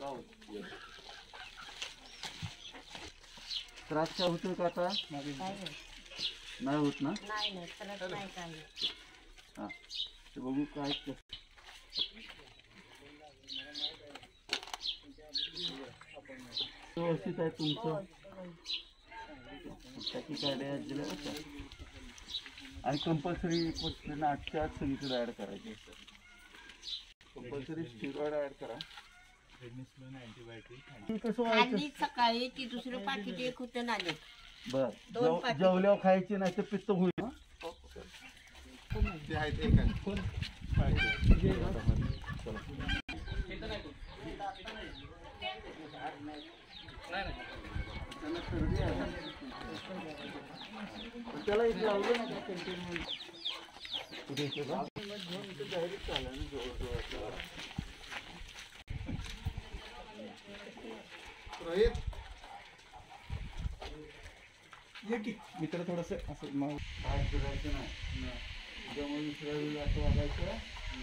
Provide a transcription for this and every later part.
त्रास काय होतोय का आता? नाही होत ना? हा ते बघू काय व्यवस्थित आहे तुमचं. त्याची काय दिलं होतं आणि कंपल्सरी 8च्या आत सगळीकडे ऍड करायचे. कंपल्सरी स्टिरॉइड ऍड करा. सकाळी ती दुसरं पाकिट एक होतं नाले. बर जेवल्यावर खायची नाही तर पित्त होईल. त्याला एक लावलं ना कंटेनमेंट कुठे डायरेक्ट आला ना जवळ मित्र थोडस असं काय करायचं नाही त्यामुळे दुसऱ्या असं वागायचं.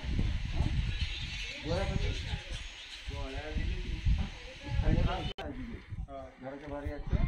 घराच्या बाहेर यायचं.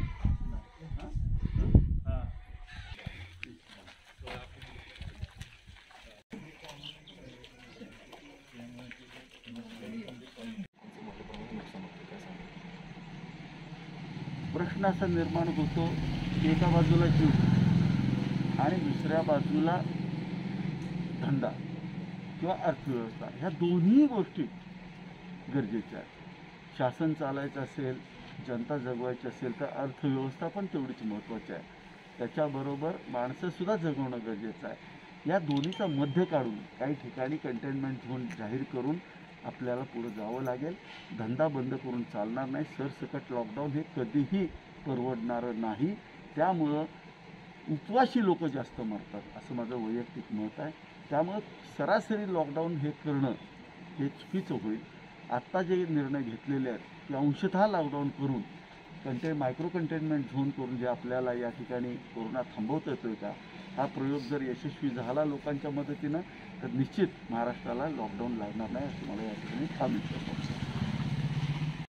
प्रश्न असा निर्माण होतो की एका बाजूला जीव आणि दुसऱ्या बाजूला धंदा किंवा अर्थव्यवस्था, ह्या दोन्ही गोष्टी गरजेच्या आहेत. शासन चालायचं असेल, जनता जगवायची असेल तर अर्थव्यवस्था पण तेवढीच महत्त्वाची आहे. त्याच्याबरोबर माणसंसुद्धा जगवणं गरजेचं आहे. या दोन्हीचा मध्य काढून काही ठिकाणी कंटेनमेंट झोन जाहीर करून आपल्याला पुढे जावं लागेल. धंदा बंद करून चालणार नाही. सरसकट लॉकडाऊन हे कधीही परवडणारं नाही. त्यामुळं उपवासी लोक जास्त मरतात असं माझं वैयक्तिक मत आहे. त्यामुळं सरासरी लॉकडाऊन हे करणं हे चुकीचं होईल. आत्ता जे निर्णय घेतलेले आहेत ते अंशतः लॉकडाऊन करून मायक्रो कंटेनमेंट झोन करून जे आपल्याला या ठिकाणी कोरोना थांबवता येतोय का, हा प्रयोग जर यशस्वी झाला लोकांच्या मदतीनं तर निश्चित महाराष्ट्राला लॉकडाऊन लागणार नाही असं मला या ठिकाणी ठाम करतो.